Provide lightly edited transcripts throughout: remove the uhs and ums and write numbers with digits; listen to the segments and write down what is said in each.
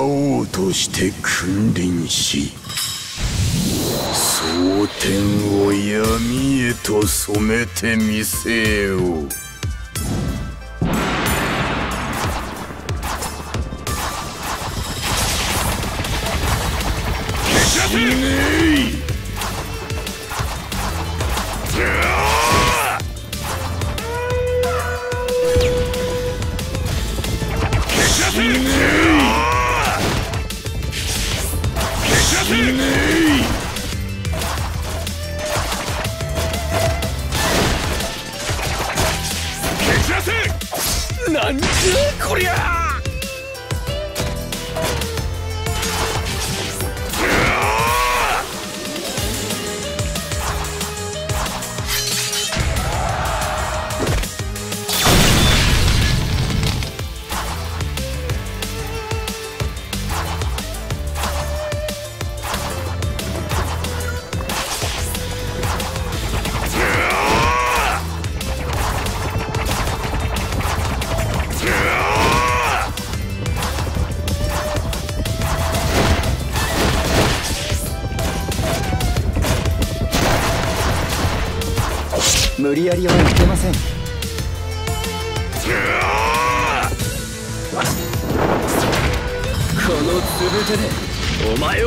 王として君臨し、蒼天を闇へと染めてみせよう。死ねい。なんじゃこりゃ。 無理やりはいけません。 このつぶてでお前を撃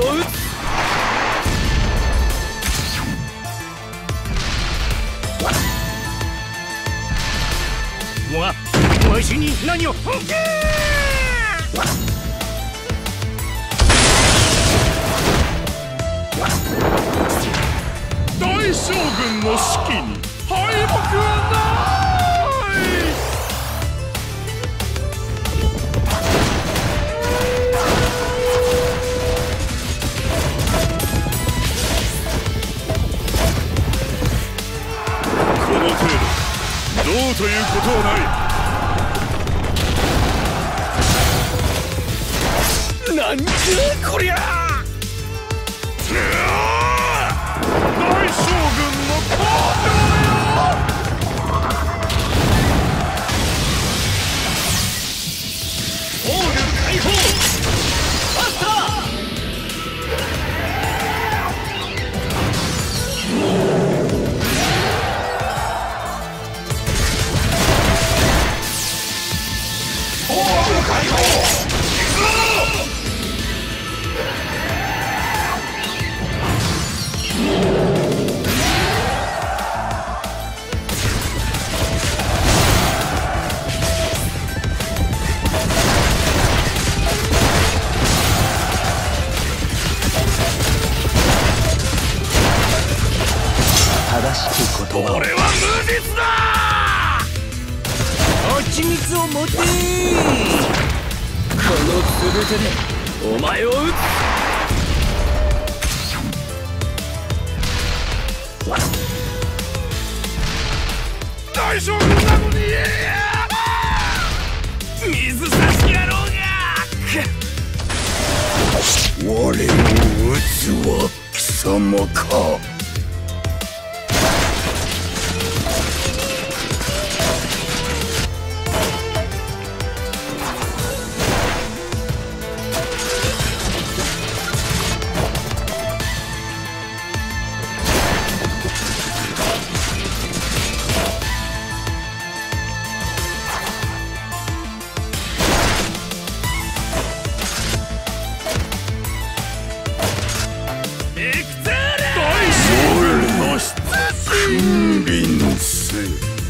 つ。わしに何を。 大将軍の指揮に敗北はない。この程度どうということはない。なんじゃこりゃ。大将軍の登場よ。 オール解放。バスター。オール解放。 正しき言葉を。 俺は無実だ。 蜂蜜を持て。このつぶてでお前を撃つ。 大将軍なのに水差し野郎が。我を撃つは貴様か。君臨せ。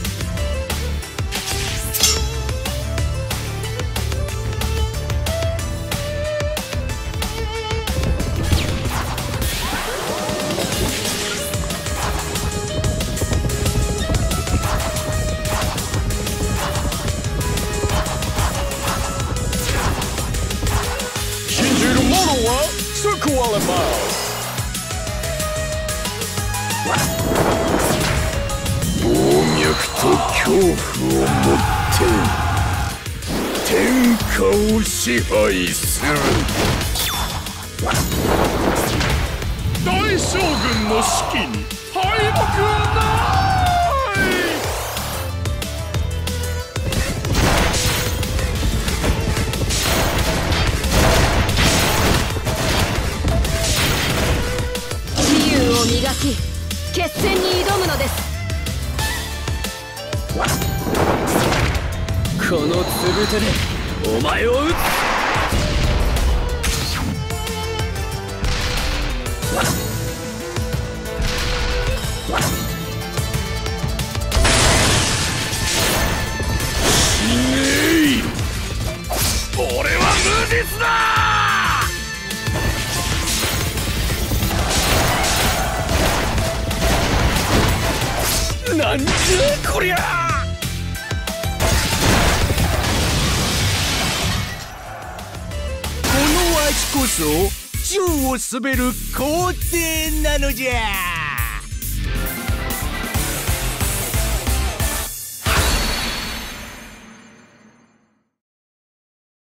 信じる者は救われます。暴脈と恐怖をもって天下を支配する。大将軍の指揮に敗北はない。 挑むのです。 このつぶてでお前を撃つ。 俺は無実だ。なんじゃこりゃ。この足こそ宙を滑る皇帝なのじゃ。